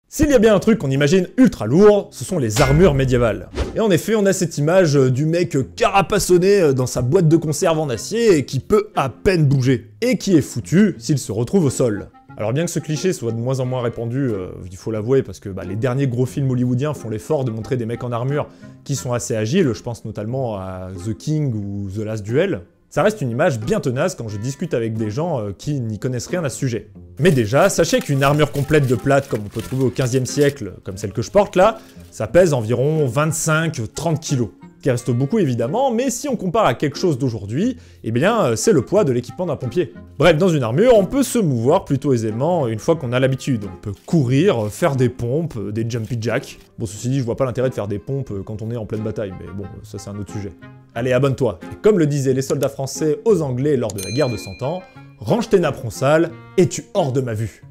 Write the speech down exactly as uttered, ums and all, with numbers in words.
S'il y a bien un truc qu'on imagine ultra lourd, ce sont les armures médiévales. Et en effet, on a cette image du mec carapassonné dans sa boîte de conserve en acier et qui peut à peine bouger. Et qui est foutu s'il se retrouve au sol. Alors bien que ce cliché soit de moins en moins répandu, euh, il faut l'avouer, parce que bah, les derniers gros films hollywoodiens font l'effort de montrer des mecs en armure qui sont assez agiles, je pense notamment à The King ou The Last Duel, ça reste une image bien tenace quand je discute avec des gens euh, qui n'y connaissent rien à ce sujet. Mais déjà, sachez qu'une armure complète de plate comme on peut trouver au quinzième siècle, comme celle que je porte là, ça pèse environ vingt-cinq à trente kilos. Qui reste beaucoup évidemment, mais si on compare à quelque chose d'aujourd'hui, eh bien c'est le poids de l'équipement d'un pompier. Bref, dans une armure, on peut se mouvoir plutôt aisément une fois qu'on a l'habitude. On peut courir, faire des pompes, des jumpy jacks. Bon, ceci dit, je vois pas l'intérêt de faire des pompes quand on est en pleine bataille, mais bon, ça c'est un autre sujet. Allez, abonne-toi. Et comme le disaient les soldats français aux Anglais lors de la guerre de Cent Ans, range tes napperons sales et tu hors de ma vue.